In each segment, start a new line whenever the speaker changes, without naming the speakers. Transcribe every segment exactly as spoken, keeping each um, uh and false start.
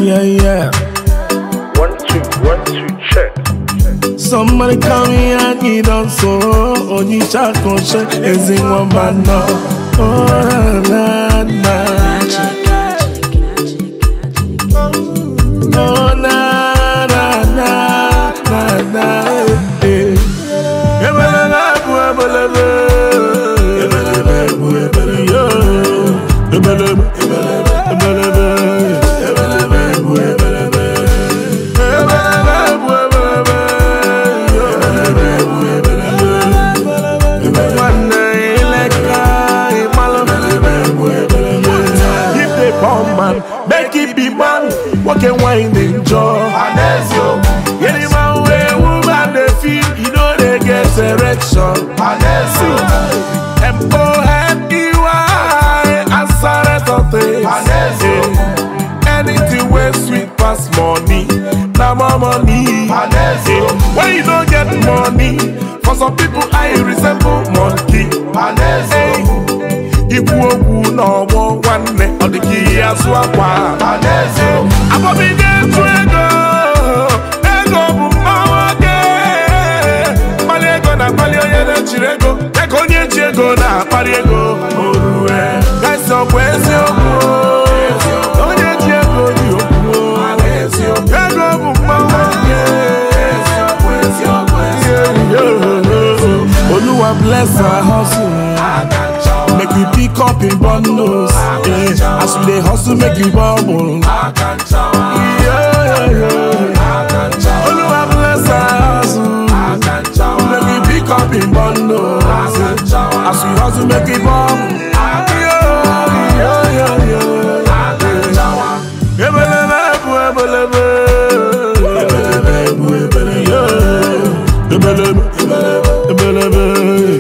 yeah, yeah.
One, two, one, two, check.
Somebody call me Anyidons so Only Chako check is in one man now. Oh, na, na. Oh, na, na, na, na, na. Eh. Ebelebe, ebelebe. Ebelebe, ebelebe. Ebelebe, ebelebe. Make it be man, walk and wine enjoy. Manaeziokwu. Any man way woman they feel, you know they get erection. Manaeziokwu. M O N E Y, answer it. Manaeziokwu. Anything way sweet pass money, now more money. Manaeziokwu. When you don't get money, for some people I resemble monkey. Manaeziokwu. Igbo-Eji no more one day of the key as well. Manaeziokwu. Abomide to ego, ego bumawaje. Malego na palio yene chirego, ego nye chego na paliego. Oruwe, guys so Egwu-Eji, onye chego di oku. Manaeziokwu. Ego bumawaje. Oluwa bless our hustle. Make we pick up in bundles, yeah. As we dey hustle, make we bubble. Yeah, yeah, yeah. Oluwa bless us. Make we pick up in bundles, yeah. As we hustle, make we bubble. Yeah, yeah, yeah, yeah. Ebelebe, ebelebe, ebelebe, ebelebe, ebelebe, ebelebe.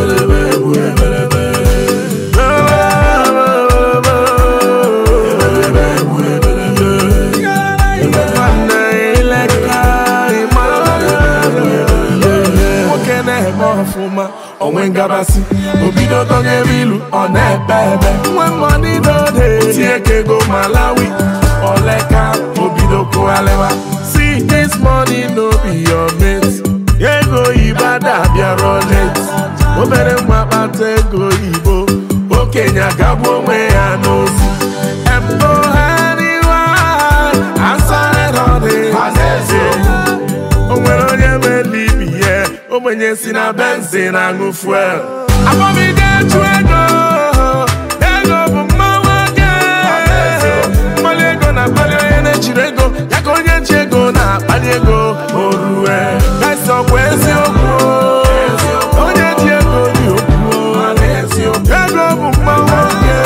When Gabasi, Obido Tongue Vilu, on that baby. When money don't take go Malawi, or like Obido Koalewa. See, this money no be your mate. Ego Ibada, your rollets. Obere Mapate go Ibo. Okenya Gabo, where I know. M O N E Y, answer it all day. Oh, when I believe me, yeah. When you see na benzene and go fuel, Abomide to ego, ego bumawaje. Malego na palio yene chirego, yako nye chego na paliego. Oruwe, guys so Egwu-Eji, onye chego di oku. Manaeziokwu. Ego bumawaje.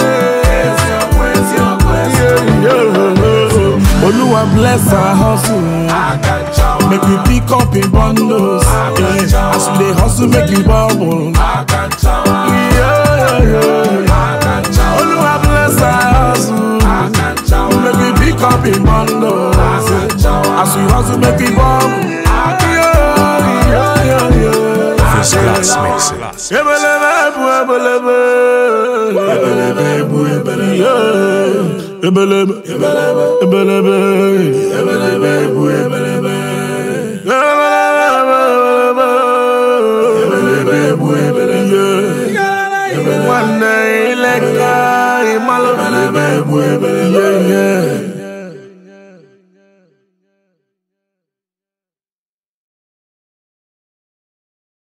Oluwa bless our hustle. Make we pick up in bundles, yeah. As we dey hustle, make you bubble. Yeah, yeah, yeah. Oluwa bless us. Make we pick up in bundles, yeah. As we hustle, make you bubble. Yeah, yeah, yeah, yeah.
First class mix.
Ebelebe, ebelebe, ebelebe, ebelebe, ebelebe, ebelebe, ebelebe, ebelebe. One day, like I,